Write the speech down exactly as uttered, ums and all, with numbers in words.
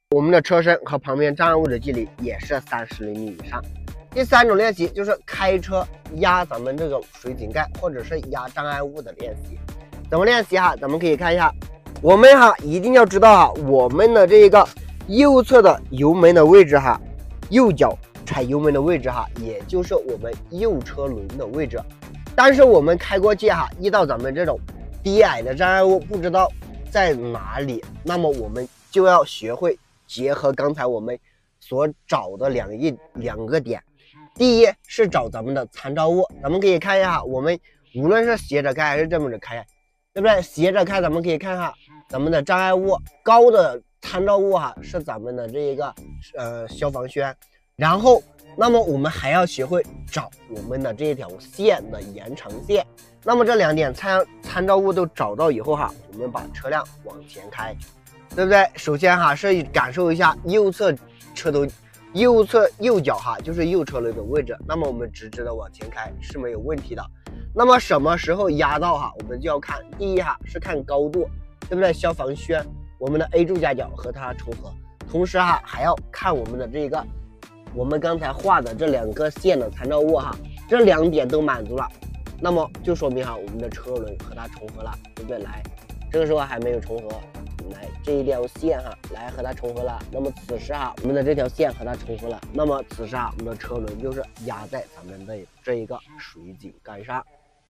我们的车身和旁边障碍物的距离也是三十厘米以上。第三种练习就是开车压咱们这个水井盖或者是压障碍物的练习。怎么练习哈？咱们可以看一下，我们哈一定要知道哈，我们的这个右侧的油门的位置哈，右脚踩油门的位置哈，也就是我们右车轮的位置。但是我们开过去哈，遇到咱们这种低矮的障碍物不知道在哪里，那么我们就要学会结合刚才我们所找的两一两个点。第一是找咱们的参照物，咱们可以看一下，我们无论是斜着开还是这么着开，对不对？斜着开咱们可以看一下咱们的障碍物，高的参照物哈是咱们的这一个呃消防栓，然后那么我们还要学会找我们的这条线的延长线。那么这两点参参照物都找到以后哈，我们把车辆往前开，对不对？首先哈是感受一下右侧车头右侧右脚哈就是右车轮的位置，那么我们直直的往前开是没有问题的。那么什么时候压到哈，我们就要看第一哈是看高度，对不对？消防栓我们的 A 柱夹角和它重合，同时哈还要看我们的这个我们刚才画的这两个线的参照物哈，这两点都满足了，那么就说明哈我们的车轮和它重合了，对不对？来，这个时候还没有重合，来这一条线哈，来和它重合了，那么此时哈我们的这条线和它重合了，那么此时哈我们的车轮就是压在咱们的这一个水井盖上。